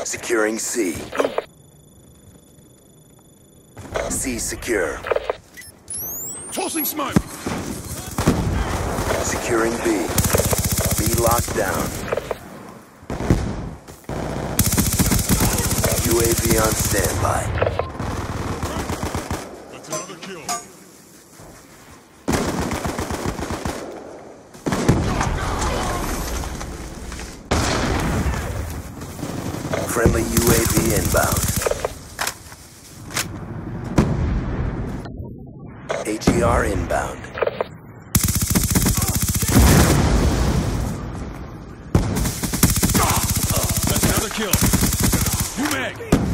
Securing C. C secure. Tossing smoke! Securing B. B locked down. UAV on standby. That's another kill. Friendly UAV inbound. AGR inbound. That's another kill. New mag!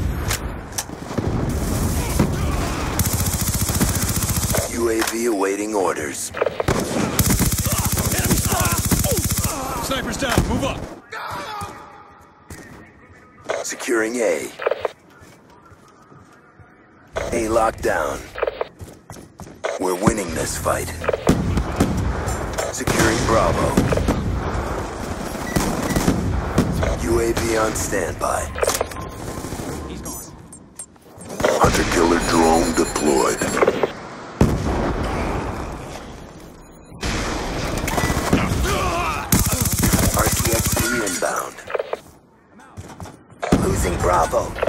UAV awaiting orders. Enemy spot! Sniper's down, move up! Securing A. A locked down. We're winning this fight. Securing Bravo. UAV on standby. He's gone. Hunter-killer drone deployed. RTXD inbound. Losing Bravo.